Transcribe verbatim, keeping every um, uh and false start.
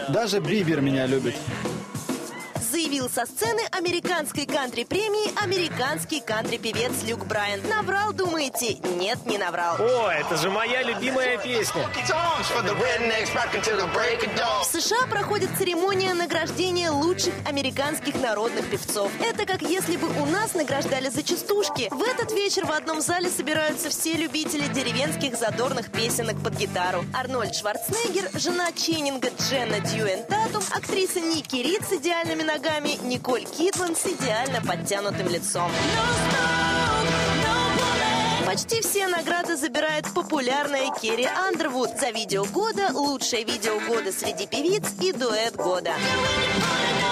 Даже Бибер меня любит. Заявил со сцены американской кантри-премии американский кантри-певец Люк Брайан. Наврал, думаете? Нет, не наврал. О, это же моя любимая песня. В США проходит церемония награждения лучших американских народных певцов. Это как если бы у нас награждали за частушки. В этот вечер в одном зале собираются все любители деревенских задорных песенок под гитару. Арнольд Шварценеггер, жена Ченнинга Дженна Дьюэн Татум, актриса Ники Рид с идеальными ногами, Николь Кидман с идеально подтянутым лицом. Почти все награды забирает популярная Керри Андервуд за видео года, лучшее видео года среди певиц и дуэт года.